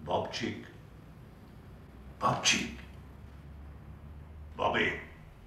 Bob Cheek. Bob Cheek. Bobby.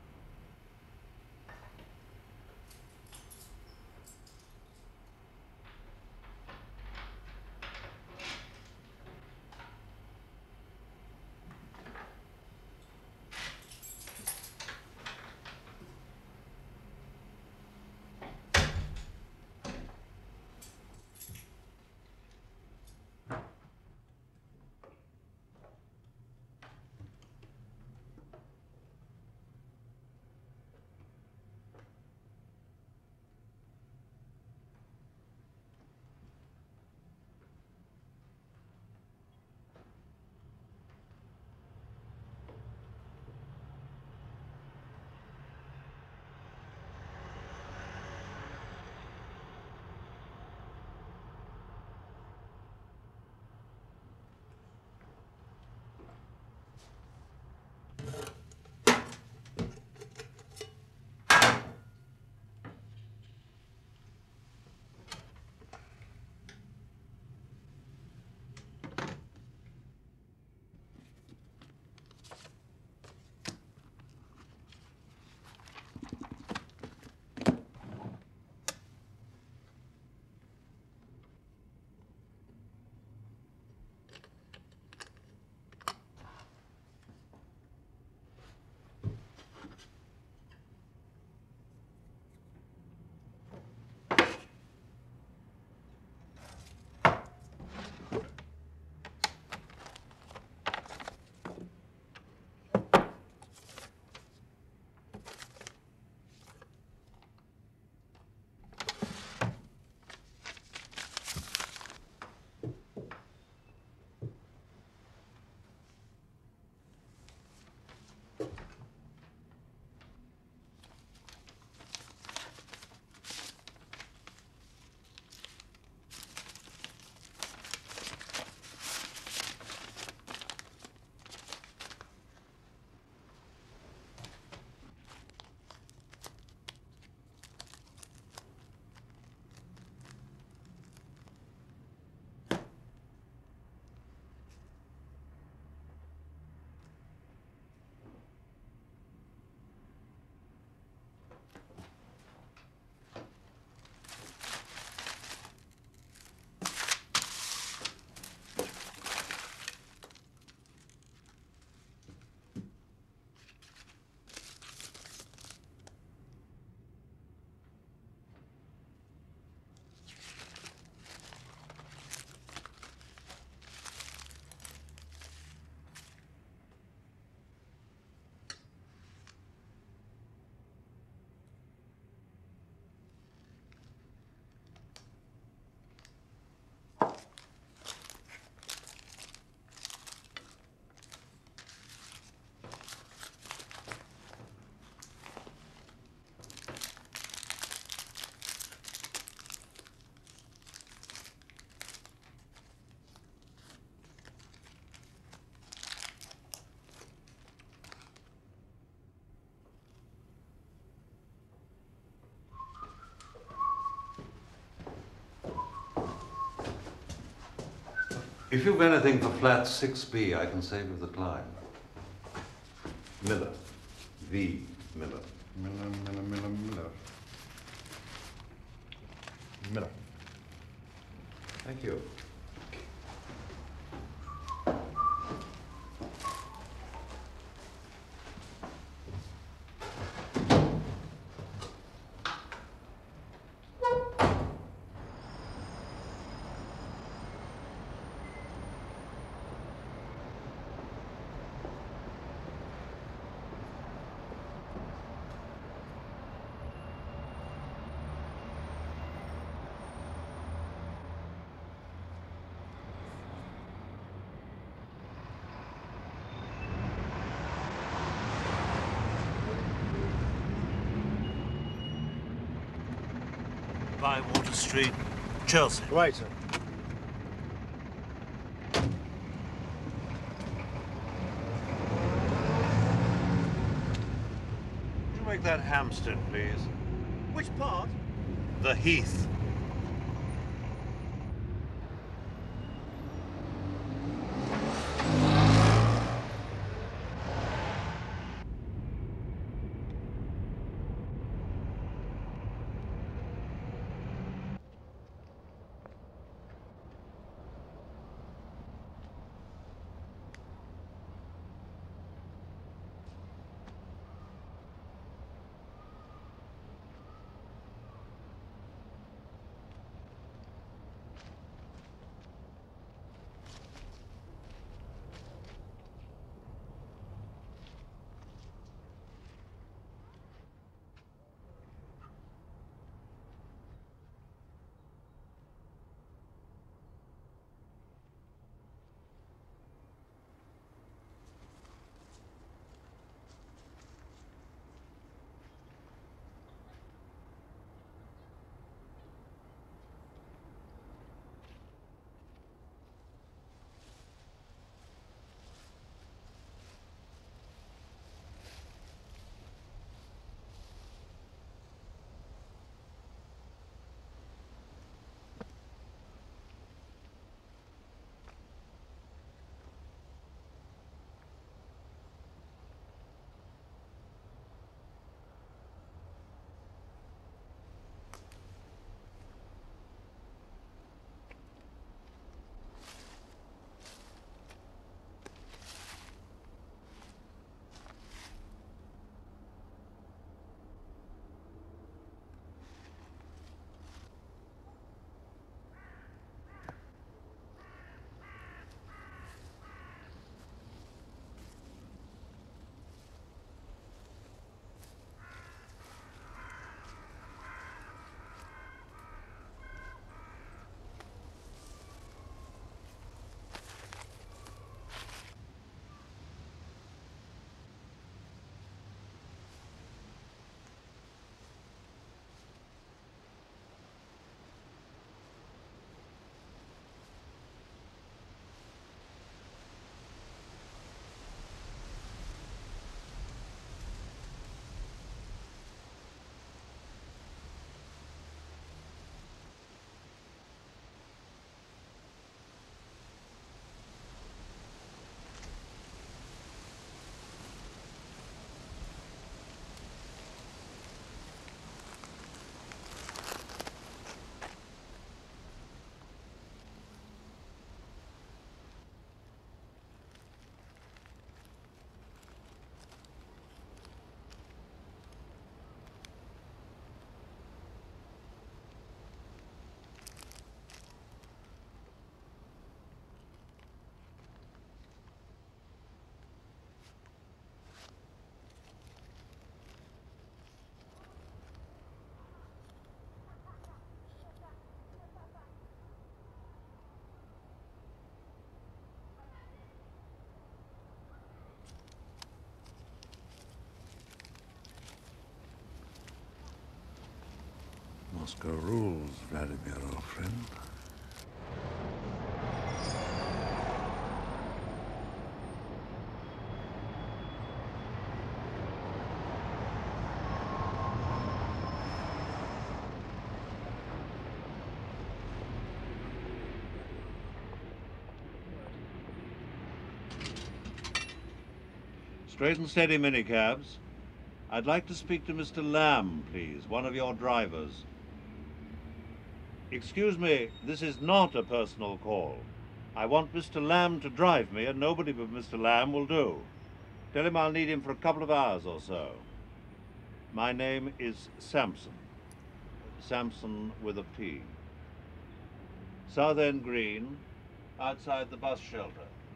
If you've anything for flat 6B, I can save you the climb. Miller. V. Miller. Miller. Miller. Thank you. Bywater Street, Chelsea. Right, sir. Would you make that Hampstead, please? Which part? The Heath. Moscow rules, Vladimir, old friend. Straight and steady, minicabs. I'd like to speak to Mr. Lamb, please, one of your drivers. Excuse me, this is not a personal call. I want Mr. Lamb to drive me, and nobody but Mr. Lamb will do. Tell him I'll need him for a couple of hours or so. My name is Sampson. Sampson with a P. Southend Green, outside the bus shelter.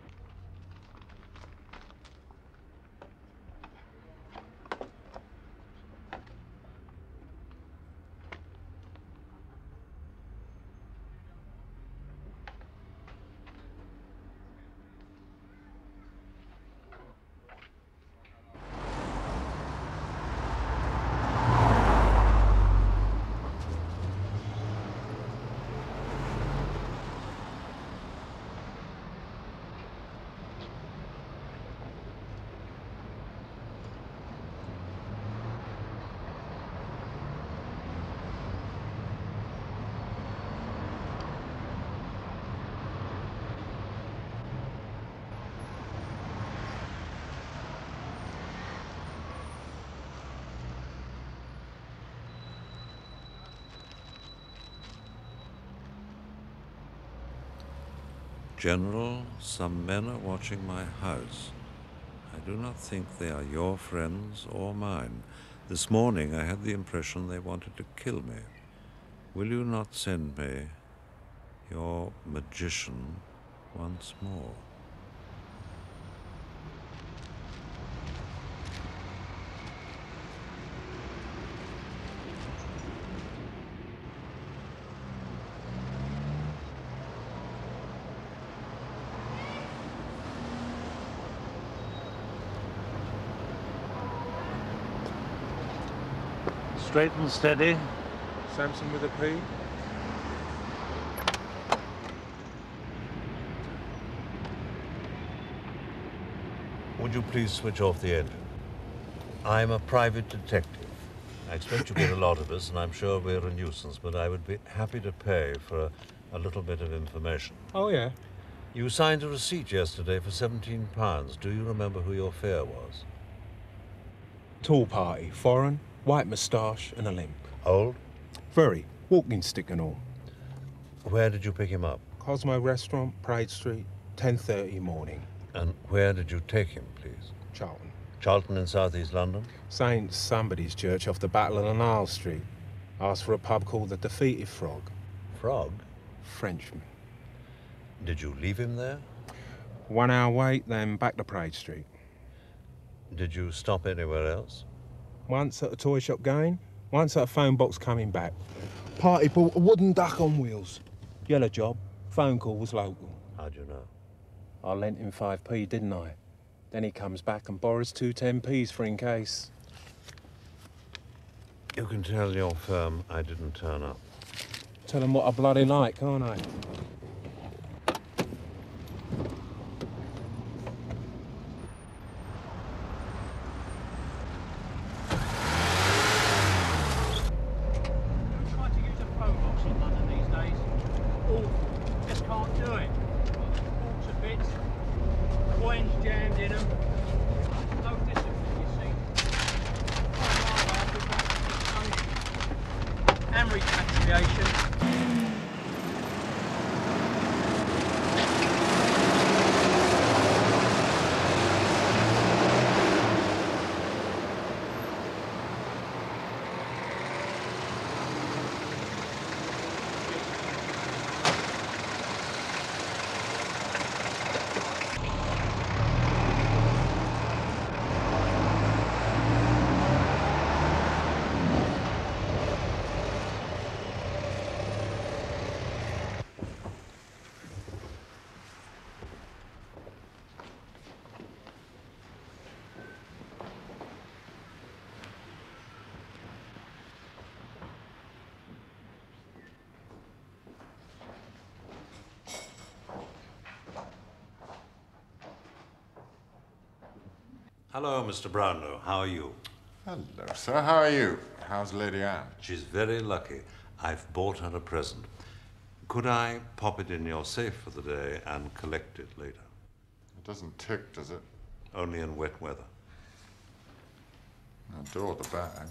General, some men are watching my house. I do not think they are your friends or mine. This morning I had the impression they wanted to kill me. Will you not send me your magician once more? Straight and steady. Sampson with a P. Would you please switch off the engine? I'm a private detective. I expect you get a lot of us, and I'm sure we're a nuisance, but I would be happy to pay for a little bit of information. Oh, yeah. You signed a receipt yesterday for £17. Do you remember who your fare was? Tall party, foreign, white moustache and a limp. Old? Very. Walking stick and all. Where did you pick him up? Cosmo Restaurant, Parade Street, 10:30 morning. And where did you take him, please? Charlton. Charlton in South East London? Saint somebody's church off the Battle of the Nile Street. Asked for a pub called the Defeated Frog. Frog? Frenchman. Did you leave him there? 1 hour wait, then back to Parade Street. Did you stop anywhere else? Once at a toy shop going, once at a phone box coming back. Party bought a wooden duck on wheels. Yellow job, phone call was local. How'd you know? I lent him 5p, didn't I? Then he comes back and borrows 2 10p's for in case. You can tell your firm I didn't turn up. Tell him what I bloody like, can't I? Hello, Mr. Brownlow. How are you? Hello, sir. How are you? How's Lady Anne? She's very lucky. I've bought her a present. Could I pop it in your safe for the day and collect it later? It doesn't tick, does it? Only in wet weather. I adore the bag.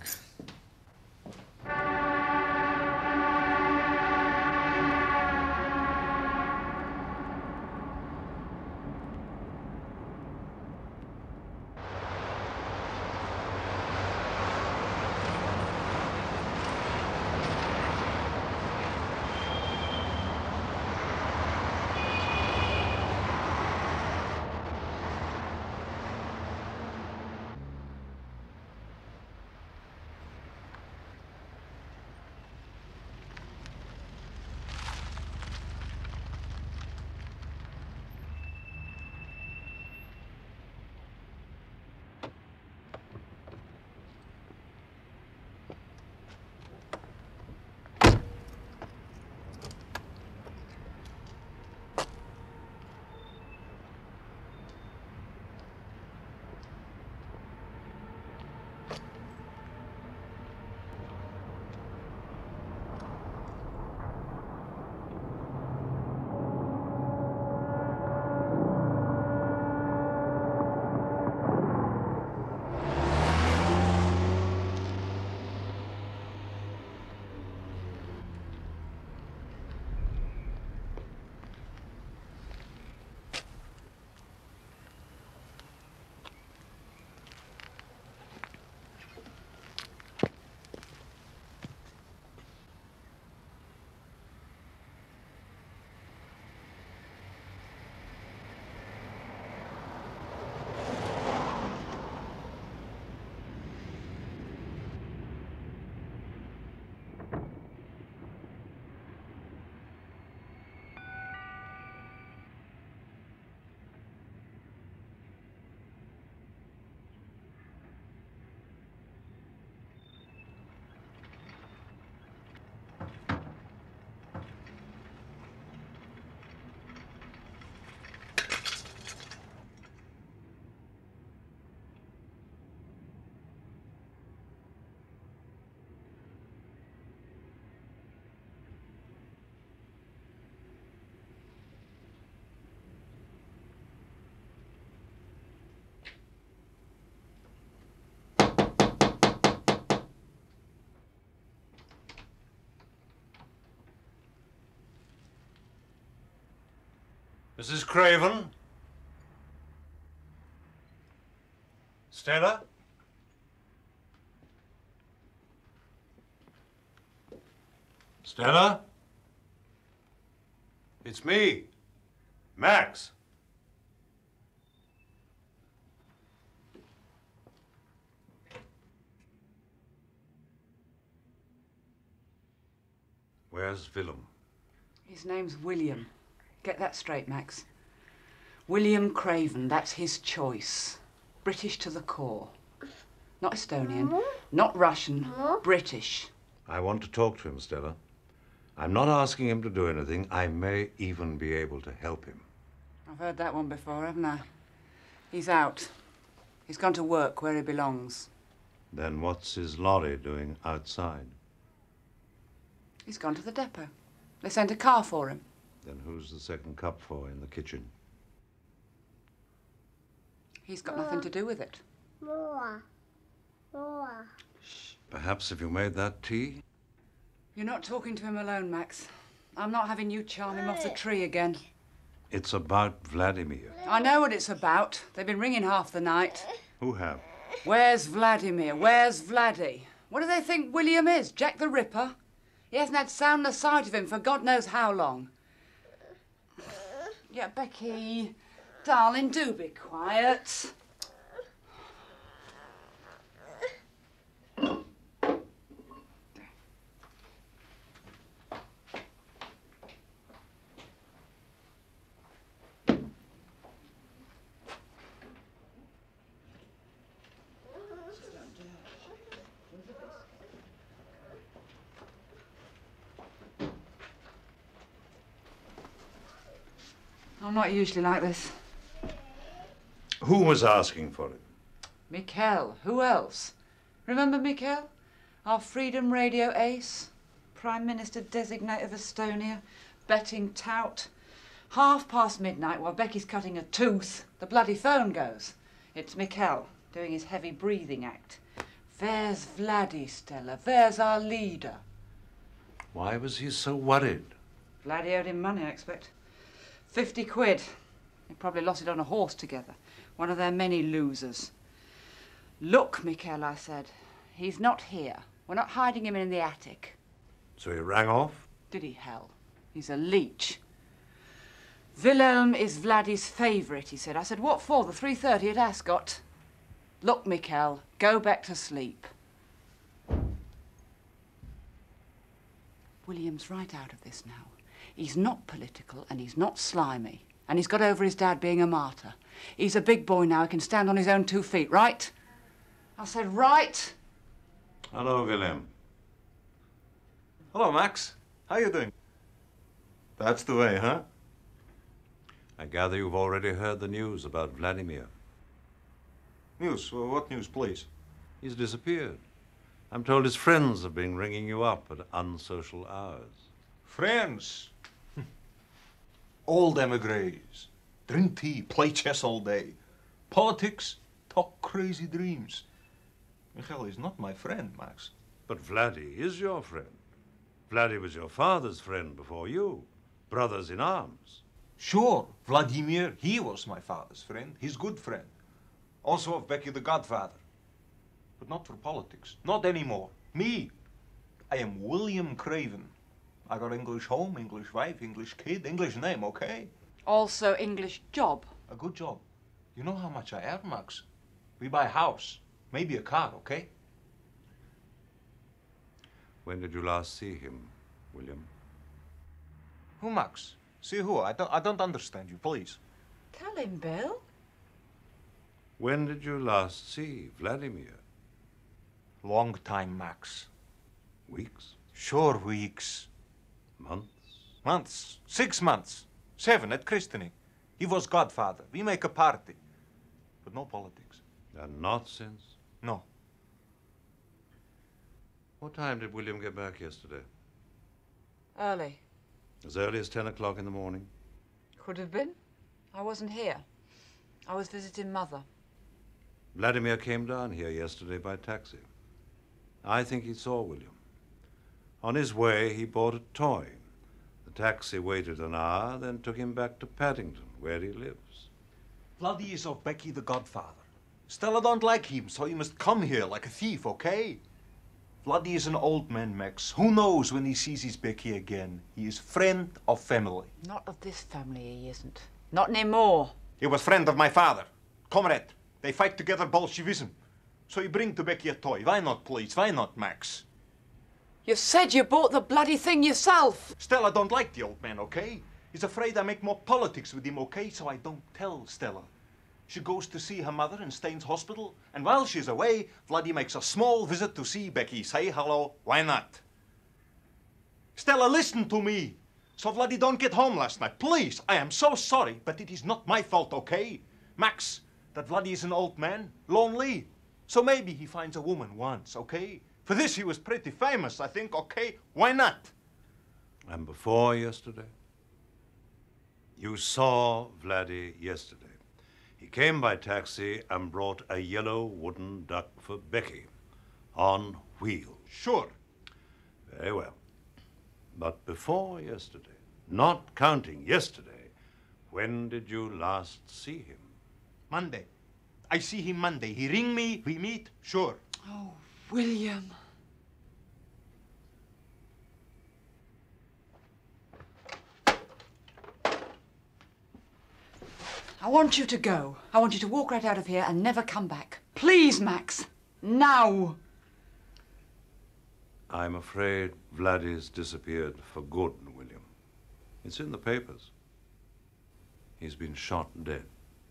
Mrs. Craven? Stella? Stella? It's me, Max. Where's Willem? His name's William. Get that straight, Max. William Craven, that's his choice. British to the core. Not Estonian, not Russian, British. I want to talk to him, Stella. I'm not asking him to do anything. I may even be able to help him. I've heard that one before, haven't I? He's out. He's gone to work where he belongs. Then what's his lorry doing outside? He's gone to the depot. They sent a car for him. Then who's the second cup for in the kitchen? He's got nothing to do with it. Shh. Perhaps if you made that tea? You're not talking to him alone, Max. I'm not having you charm him off the tree again. It's about Vladimir. I know what it's about. They've been ringing half the night. Who have? Where's Vladimir? Where's Vladdy? What do they think William is? Jack the Ripper? He hasn't had sound the sight of him for God knows how long. Yeah, Becky, darling, do be quiet. I'm not usually like this. Who was asking for it? Mikel. Who else? Remember Mikel? Our Freedom Radio ace? Prime Minister designate of Estonia? Betting tout? midnight while Becky's cutting a tooth, the bloody phone goes. It's Mikel doing his heavy breathing act. Where's Vladdy, Stella? Where's our leader? Why was he so worried? Vladdy owed him money, I expect. 50 quid. They probably lost it on a horse together. One of their many losers. Look, Mikel, I said. He's not here. We're not hiding him in the attic. So he rang off? Did he, hell? He's a leech. Wilhelm is Vladdy's favourite, he said. I said, what for? The 3:30 at Ascot? Look, Mikel, go back to sleep. William's right out of this now. He's not political and he's not slimy. And he's got over his dad being a martyr. He's a big boy now, he can stand on his own 2 feet, right? I said, right? Hello, William. Hello, Max. How you doing? That's the way, huh? I gather you've already heard the news about Vladimir. News? Well, what news, please? He's disappeared. I'm told his friends have been ringing you up at unsocial hours. Friends. Old emigres. Drink tea, play chess all day. Politics, talk crazy dreams. Michael is not my friend, Max. But Vladdy is your friend. Vladdy was your father's friend before you. Brothers in arms. Sure, Vladimir, he was my father's friend, his good friend. Also of Becky the Godfather. But not for politics, not anymore. Me, I am William Craven. I got English home, English wife, English kid, English name, okay? Also English job. A good job. You know how much I earn, Max? We buy a house, maybe a car, okay? When did you last see him, William? Who, Max? See who? I don't understand you, please. Tell him, Bill. When did you last see Vladimir? Long time, Max. Weeks? Sure, weeks. Months? Months. 6 months. 7 at christening. He was godfather. We make a party. But no politics. And not since? No. What time did William get back yesterday? Early. As early as 10 o'clock in the morning? Could have been. I wasn't here. I was visiting Mother. Vladimir came down here yesterday by taxi. I think he saw William. On his way, he bought a toy. The taxi waited an hour, then took him back to Paddington, where he lives. Vladdy is of Becky the Godfather. Stella don't like him, so he must come here like a thief, okay? Vladdy is an old man, Max. Who knows when he sees his Becky again? He is friend of family. Not of this family, he isn't. Not anymore. He was friend of my father. Comrade. They fight together Bolshevism. So he bring to Becky a toy. Why not, please? Why not, Max? You said you bought the bloody thing yourself. Stella don't like the old man, okay? He's afraid I make more politics with him, okay? So I don't tell Stella. She goes to see her mother in Staines Hospital, and while she's away, Vladdy makes a small visit to see Becky. Say hello, why not? Stella, listen to me. So Vladdy don't get home last night. Please, I am so sorry, but it is not my fault, okay? Max, that Vladdy is an old man, lonely. So maybe he finds a woman once, okay? For this he was pretty famous, I think, okay? Why not? And before yesterday? You saw Vladdy yesterday. He came by taxi and brought a yellow wooden duck for Becky, on wheels. Sure. Very well. But before yesterday, not counting yesterday, when did you last see him? Monday. I see him Monday. He ring me, we meet, sure. Oh, William. I want you to go. I want you to walk right out of here and never come back. Please, Max. Now. I'm afraid Vladdy's disappeared for good, William. It's in the papers. He's been shot dead.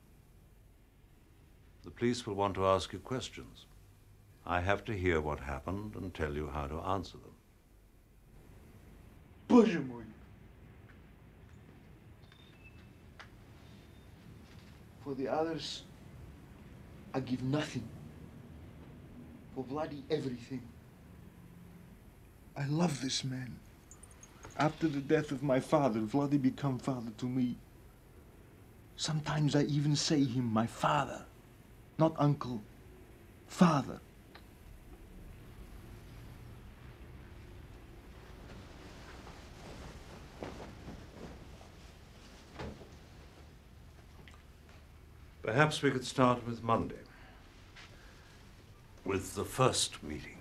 The police will want to ask you questions. I have to hear what happened and tell you how to answer them. Боже мой. For the others, I give nothing. for bloody everything. I love this man. After the death of my father, Vladdy become father to me. Sometimes I even say him my father. Not uncle, father. Perhaps we could start with Monday, with the first meeting.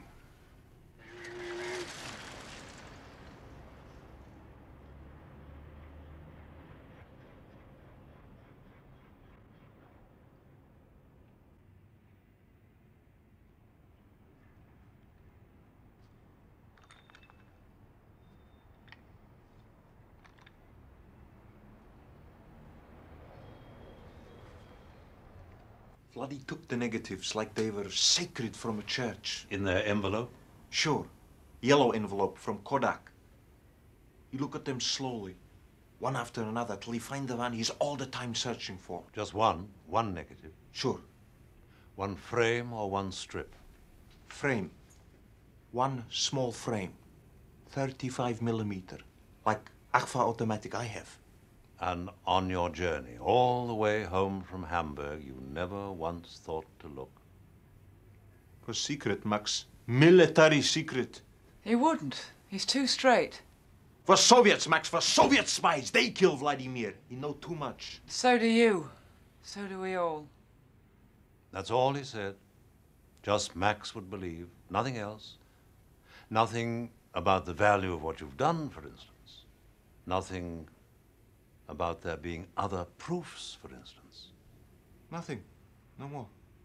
Vladdy took the negatives like they were sacred from a church. In their envelope? Sure. Yellow envelope from Kodak. He look at them slowly, one after another, till he find the one he's all the time searching for. Just one negative. Sure. One frame or one strip? Frame. One small frame. 35mm. Like Agfa automatic I have. And on your journey, all the way home from Hamburg, you never once thought to look? It was secret, Max. Military secret. He wouldn't. He's too straight. For Soviets, Max, for Soviet spies. They kill Vladimir. He know too much. So do you. So do we all. That's all he said. Just Max would believe. Nothing else. Nothing about the value of what you've done, for instance. Nothing about there being other proofs, for instance. Nothing. No more.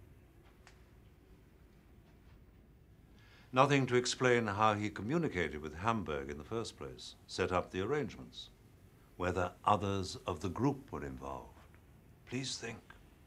Nothing to explain how he communicated with Hamburg in the first place, set up the arrangements, whether others of the group were involved. Please think.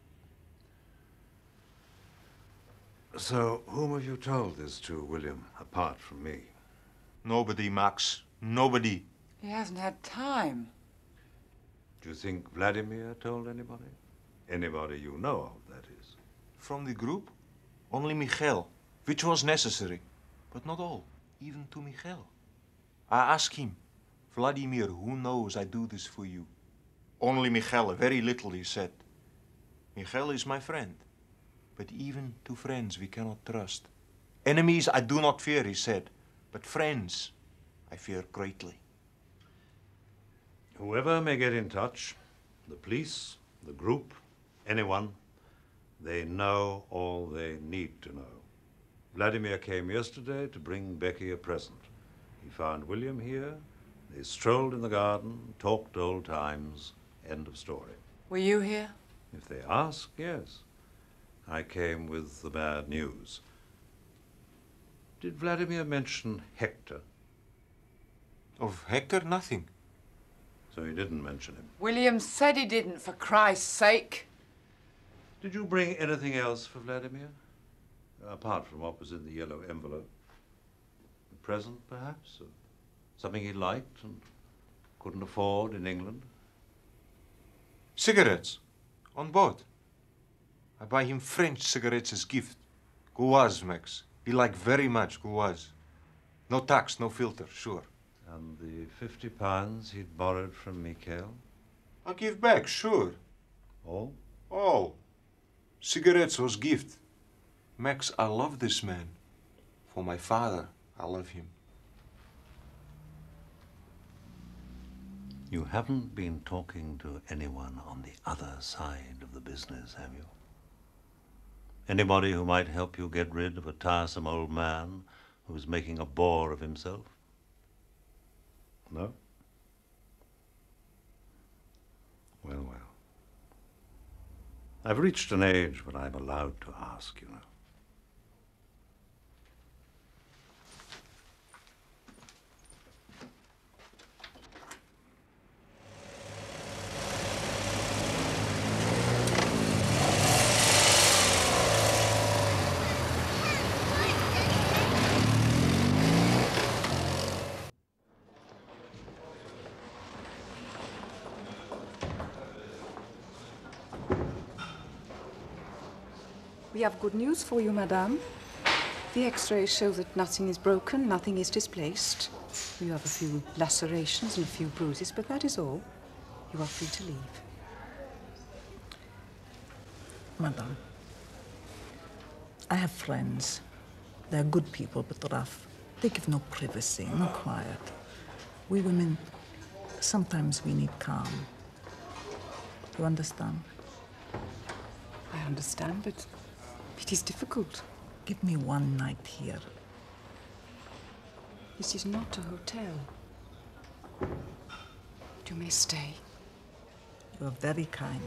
So, whom have you told this to, William, apart from me? Nobody, Max. Nobody. He hasn't had time. Do you think Vladimir told anybody? Anybody you know of, that is. From the group? Only Michael, which was necessary. But not all, even to Michael. I asked him, Vladimir, who knows I do this for you? Only Michael, very little, he said. Michael is my friend. But even to friends we cannot trust. Enemies I do not fear, he said. But friends I fear greatly. Whoever may get in touch, the police, the group, anyone, they know all they need to know. Vladimir came yesterday to bring Becky a present. He found William here. They strolled in the garden, talked old times, end of story. Were you here? If they ask, yes. I came with the bad news. Did Vladimir mention Hector? Of Hector, nothing. So he didn't mention him. William said he didn't, for Christ's sake. Did you bring anything else for Vladimir? Apart from what was in the yellow envelope? A present, perhaps? Or something he liked and couldn't afford in England? Cigarettes. On board. I buy him French cigarettes as gift. Gouaz, Max. He like very much Gouaz. No tax, no filter, sure. And the £50 he'd borrowed from Mikhail? I'll give back, sure. All? All. Cigarettes was gift. Max, I love this man. For my father, I love him. You haven't been talking to anyone on the other side of the business, have you? Anybody who might help you get rid of a tiresome old man who's making a bore of himself? No? Well, well. I've reached an age when I'm allowed to ask, you know. We have good news for you, madame. The x-rays show that nothing is broken, nothing is displaced. You have a few lacerations and a few bruises, but that is all. You are free to leave. Madame, I have friends. They're good people, but rough. They give no privacy, no quiet. We women, sometimes we need calm. You understand? I understand, but it is difficult. Give me one night here. This is not a hotel. You may stay. You are very kind.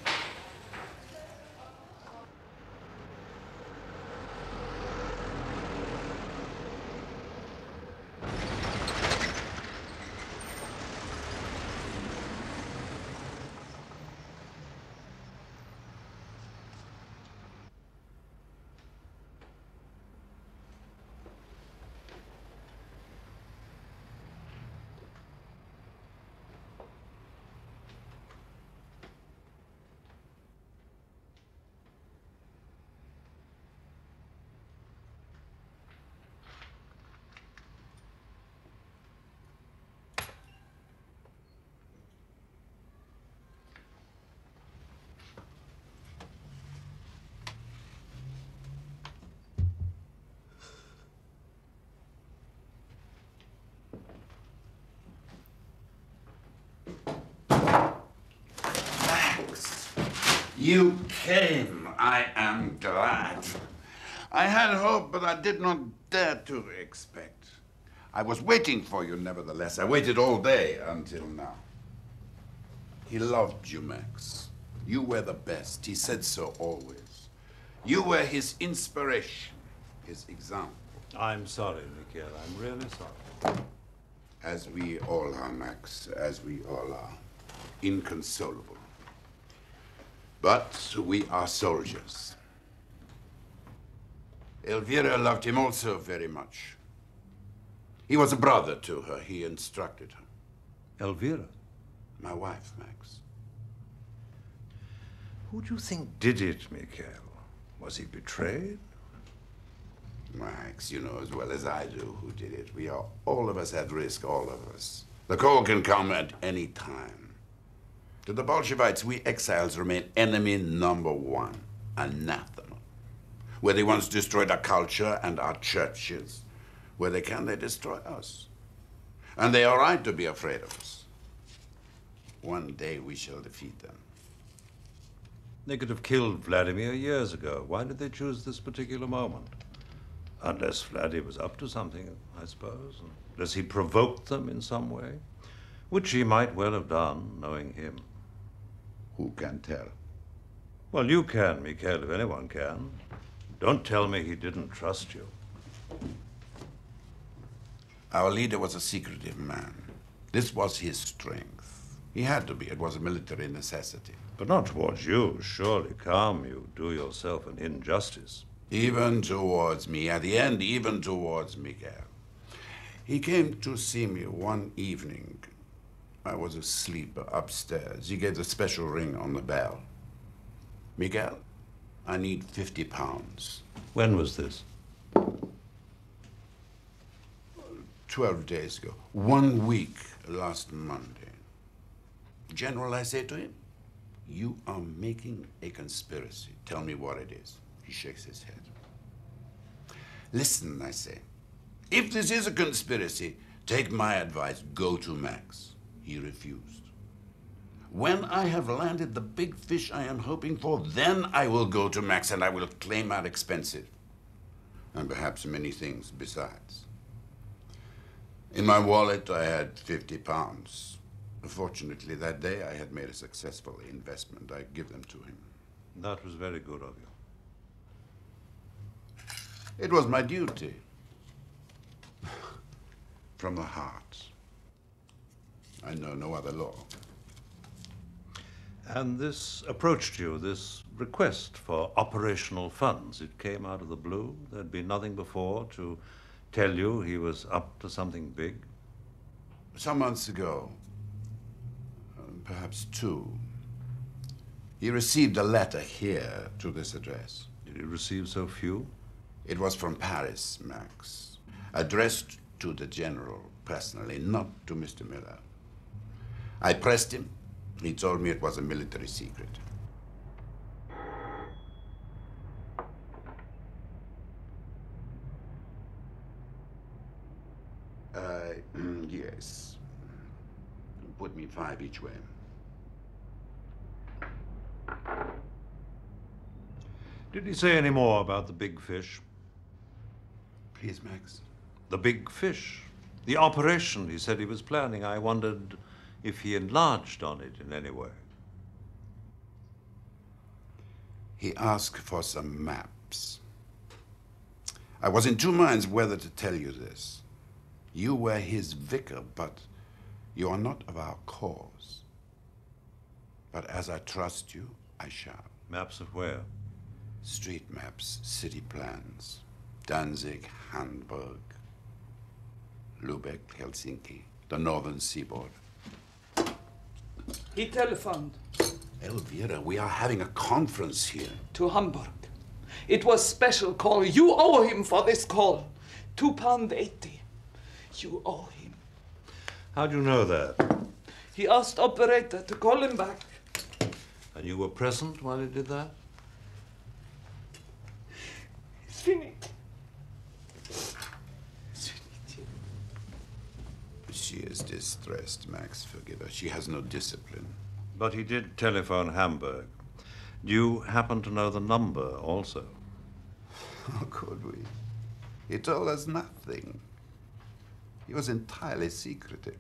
You came. I am glad. I had hope, but I did not dare to expect. I was waiting for you, nevertheless. I waited all day until now. He loved you, Max. You were the best. He said so always. You were his inspiration, his example. I'm sorry, Mikhail. I'm really sorry. As we all are, Max. As we all are. Inconsolable. But we are soldiers. Elvira loved him also very much. He was a brother to her. He instructed her. Elvira? My wife, Max. Who do you think did it, Mikhail? Was he betrayed? Max, you know as well as I do who did it. We are all of us at risk, all of us. The call can come at any time. To the Bolsheviks, we exiles remain enemy number one, anathema. Where they once destroyed our culture and our churches, where they can, they destroy us. And they are right to be afraid of us. One day we shall defeat them. They could have killed Vladimir years ago. Why did they choose this particular moment? Unless Vladimir was up to something, I suppose. Unless he provoked them in some way, which he might well have done, knowing him. Who can tell? Well, you can, Mikhail, if anyone can. Don't tell me he didn't trust you. Our leader was a secretive man. This was his strength. He had to be. It was a military necessity. But not towards you, surely. Calm, you do yourself an injustice. Even towards me. At the end, even towards Miguel. He came to see me one evening. I was asleep upstairs. He gave the special ring on the bell. Miguel, I need 50 pounds. When was this? 12 days ago. 1 week last Monday. General, I say to him, you are making a conspiracy. Tell me what it is. He shakes his head. Listen, I say. If this is a conspiracy, take my advice. Go to Max. He refused. When I have landed the big fish I am hoping for, then I will go to Max and I will claim our expensive. And perhaps many things besides. In my wallet, I had 50 pounds. Fortunately, that day I had made a successful investment. I give them to him. That was very good of you. It was my duty. From the heart. I know no other law. And this approached you, this request for operational funds. It came out of the blue. There'd been nothing before to tell you he was up to something big. Some months ago, perhaps 2, he received a letter here to this address. Did he receive so few? It was from Paris, Max. Addressed to the General personally, not to Mr. Miller. I pressed him. He told me it was a military secret. Yes. Put me 5 each way. Did he say any more about the big fish? Please, Max. The big fish. The operation he said he was planning. I wondered if he enlarged on it in any way. He asked for some maps. I was in 2 minds whether to tell you this. You were his vicar, but you are not of our cause. But as I trust you, I shall. Maps of where? Street maps, city plans. Danzig, Hamburg, Lubeck, Helsinki, the northern seaboard. He telephoned. Elvira, we are having a conference here. To Hamburg. It was special call. You owe him for this call. £2.80. You owe him. How do you know that? He asked operator to call him back. And you were present while he did that? It's finished. She is distressed, Max. Forgive her. She has no discipline. But he did telephone Hamburg. Do you happen to know the number also? How could we? He told us nothing. He was entirely secretive.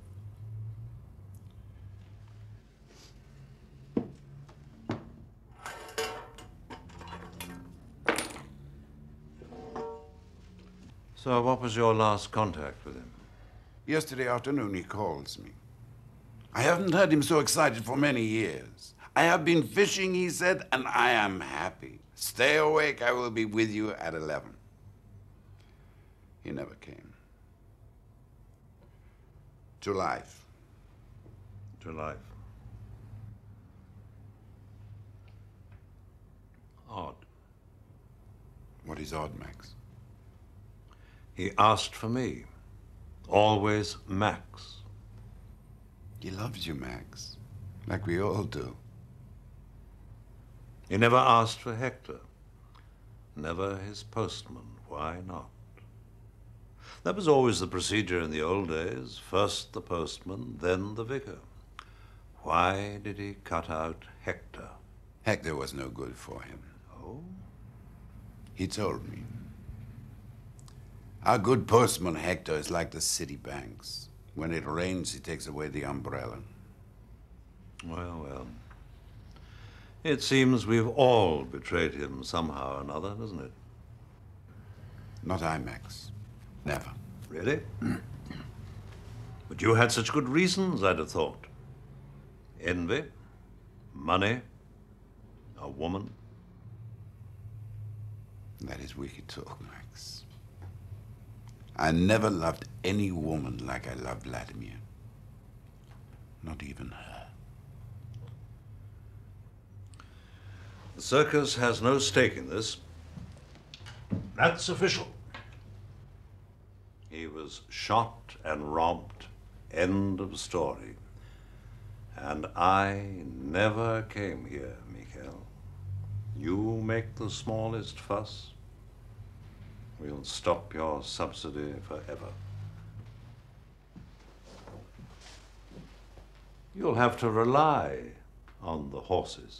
So what was your last contact with him? Yesterday afternoon he calls me. I haven't heard him so excited for many years. I have been fishing, he said, and I am happy. Stay awake, I will be with you at 11. He never came. To life. To life. Odd. What is odd, Max? He asked for me. Always Max. He loves you, Max. Like we all do. He never asked for Hector. Never his postman. Why not? That was always the procedure in the old days. First the postman, then the vicar. Why did he cut out Hector? Hector was no good for him. Oh? He told me. Our good postman Hector is like the city banks. When it rains, he takes away the umbrella. Well, well. It seems we've all betrayed him somehow or another, doesn't it? Not I, Max. Never. Really? But you had such good reasons, I'd have thought. Envy, money, a woman. That is wicked talk, Max. I never loved any woman like I loved Vladimir. Not even her. The circus has no stake in this. That's official. He was shot and robbed. End of story. And I never came here, Mikhail. You make the smallest fuss, we'll stop your subsidy forever. You'll have to rely on the horses.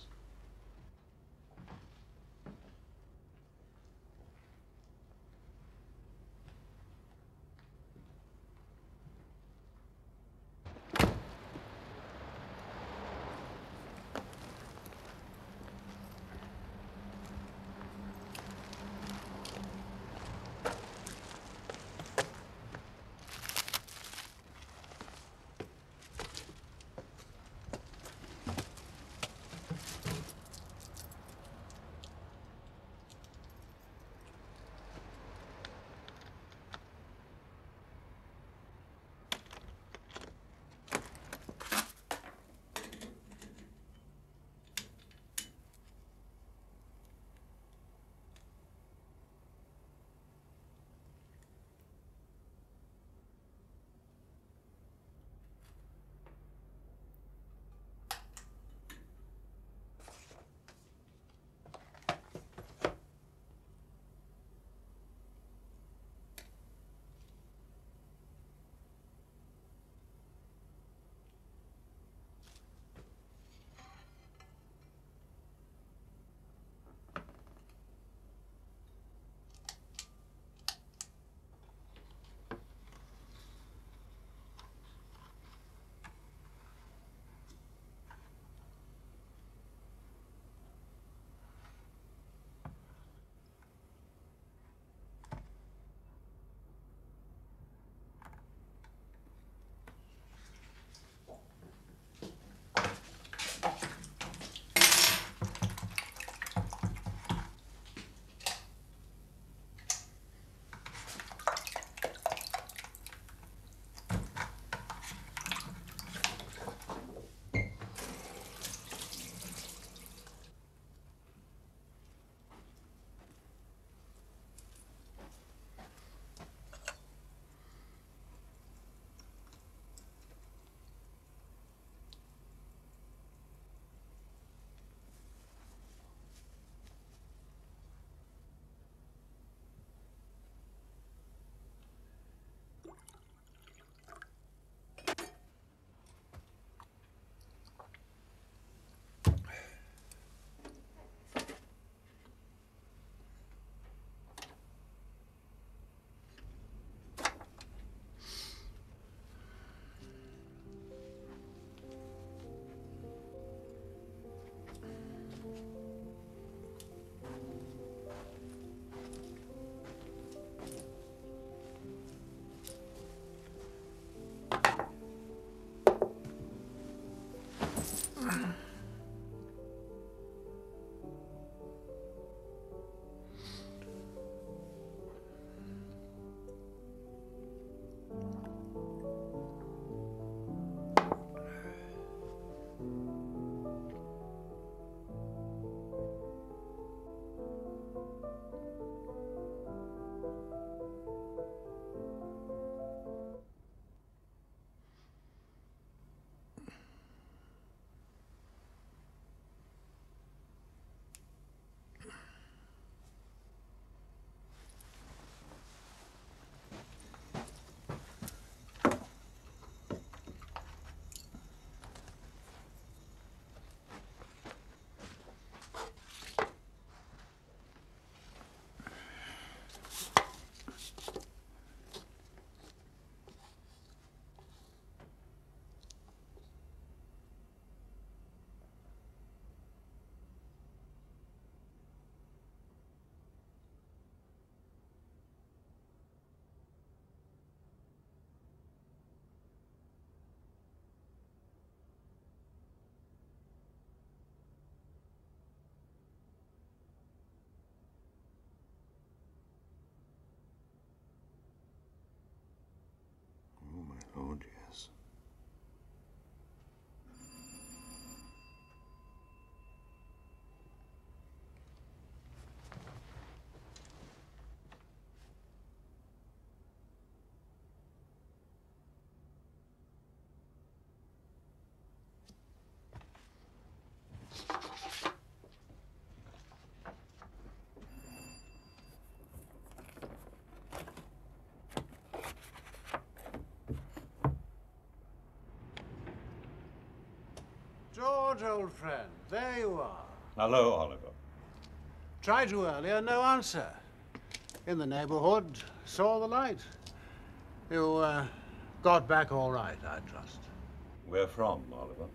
George, old friend, there you are. Hello, Oliver. Tried you earlier, no answer. In the neighborhood, saw the light. You got back all right, I trust. Where from, Oliver?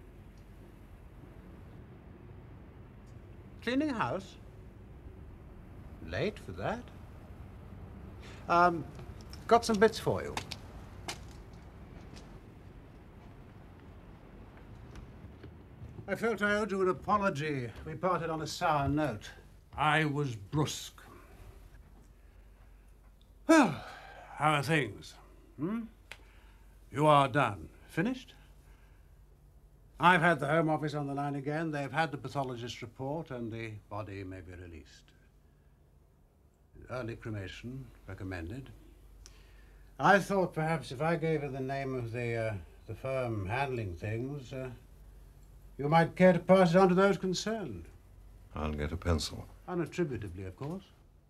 Cleaning house? Late for that? Got some bits for you. I felt I owed you an apology. We parted on a sour note. I was brusque. Well, how are things? You are done. Finished? I've had the Home Office on the line again. They've had the pathologist's report and the body may be released. Early cremation recommended. I thought perhaps if I gave her the name of the firm handling things, you might care to pass it on to those concerned. I'll get a pencil. Unattributably, of course.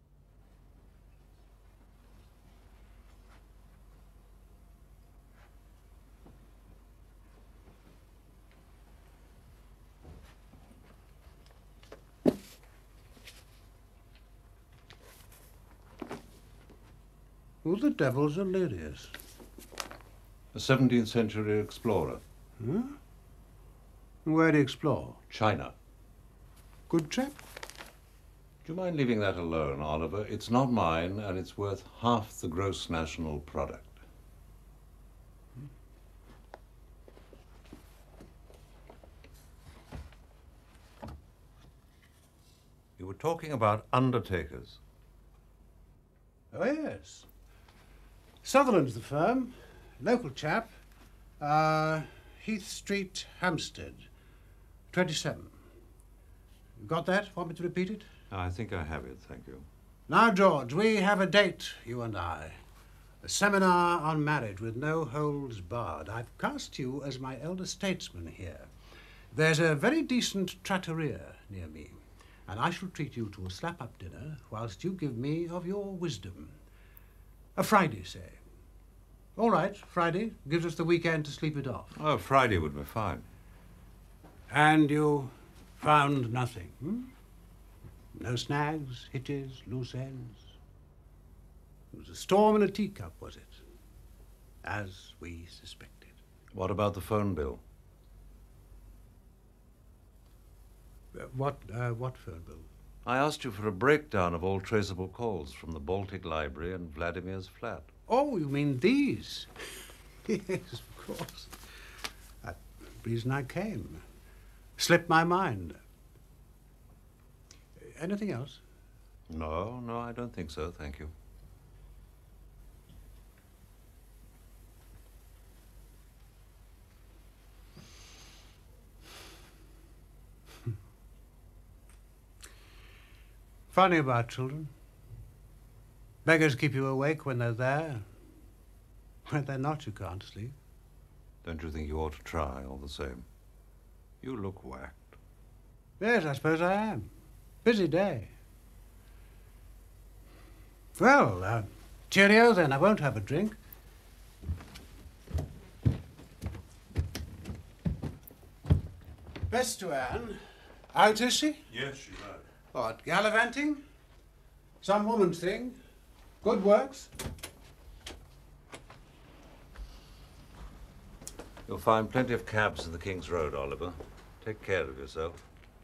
Who the devil's Alerius? A 17th century explorer. Huh? Where'd he explore? China. Good chap? Do you mind leaving that alone, Oliver? It's not mine, and it's worth half the gross national product. You were talking about undertakers. Oh, yes. Sutherland's the firm. Local chap. Heath Street, Hampstead. 27. Got that? Want me to repeat it? I think I have it, thank you. Now, George, we have a date, you and I. A seminar on marriage with no holds barred. I've cast you as my elder statesman here. There's a very decent trattoria near me, and I shall treat you to a slap-up dinner whilst you give me of your wisdom. A Friday, say. All right, Friday. Gives us the weekend to sleep it off. Oh, Friday would be fine. And you found nothing, No snags, hitches, loose ends. It was a storm in a teacup, was it? As we suspected. What about the phone bill? What phone bill? I asked you for a breakdown of all traceable calls from the Baltic Library and Vladimir's flat. Oh, you mean these? Yes, of course. That's the reason I came. Slipped my mind. Anything else? No, I don't think so, thank you. Funny about children. Beggars keep you awake when they're there. When they're not, you can't sleep. Don't you think you ought to try all the same? You look whacked. Yes, I suppose I am. Busy day. Well, cheerio then. I won't have a drink. Best to Anne. Out, is she? Yes, she's out. What, gallivanting? Some woman's thing? Good works? You'll find plenty of cabs in the King's Road, Oliver. Take care of yourself.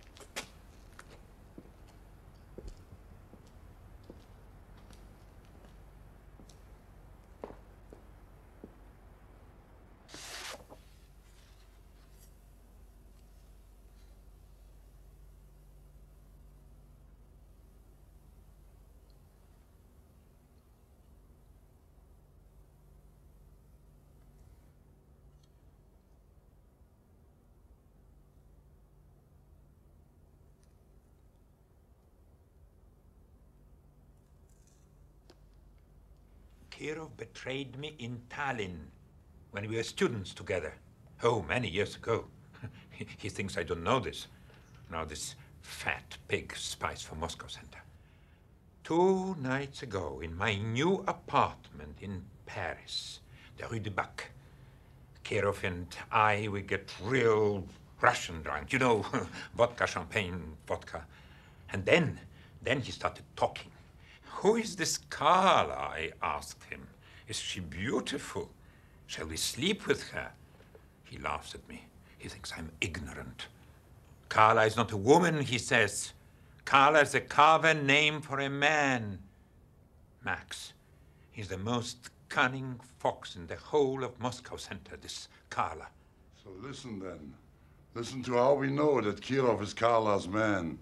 Kirov betrayed me in Tallinn when we were students together. Oh, many years ago. He thinks I don't know this. Now this fat pig spies for Moscow Center. 2 nights ago, in my new apartment in Paris, the Rue du Bac, Kirov and I, we get real Russian drunk, you know, vodka, champagne, vodka. And then he started talking. Who is this Carla? I asked him. Is she beautiful? Shall we sleep with her? He laughs at me. He thinks I'm ignorant. Carla is not a woman, he says. Carla is a carver name for a man. Max, he's the most cunning fox in the whole of Moscow Center, this Carla. So listen then. Listen to how we know that Kirov is Carla's man.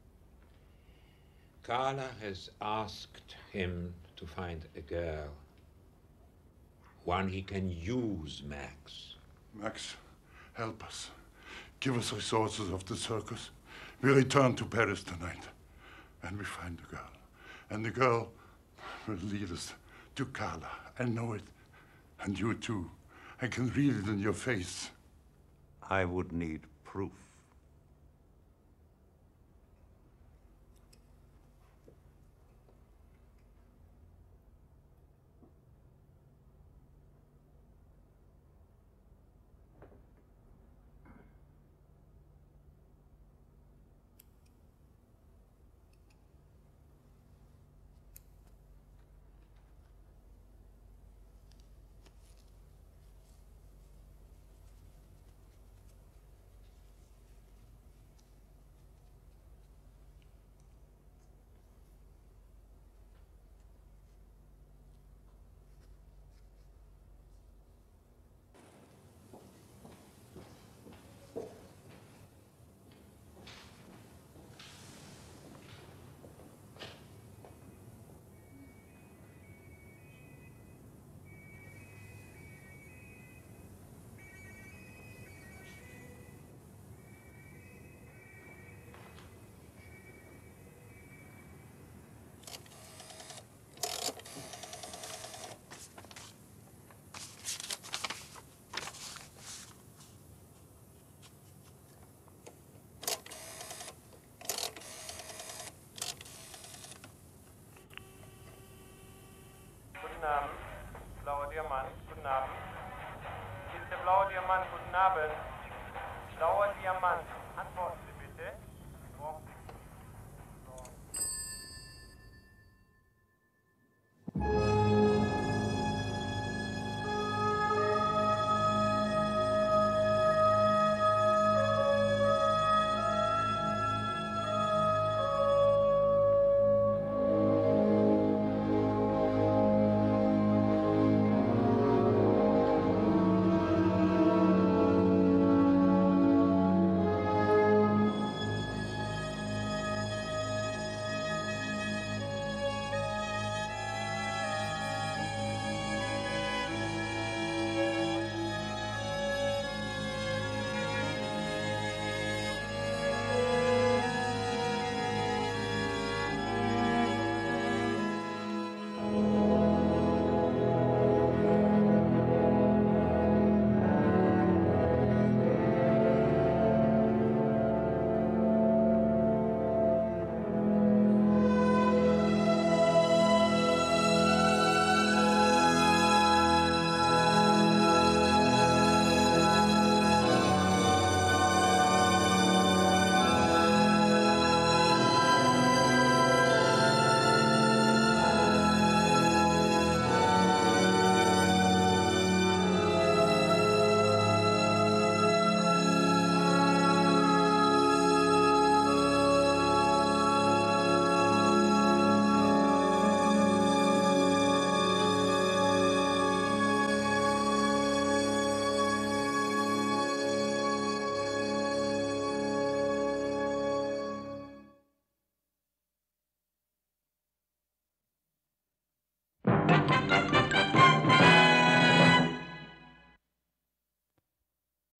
Carla has asked him to find a girl. One he can use, Max. Max, help us. Give us resources of the circus. We return to Paris tonight. And we find the girl. And the girl will lead us to Carla. I know it. And you too. I can read it in your face. I would need proof. Guten Abend, blauer Diamant, guten Abend. Hier ist der blaue Diamant, guten Abend. Blauer Diamant, Antworten.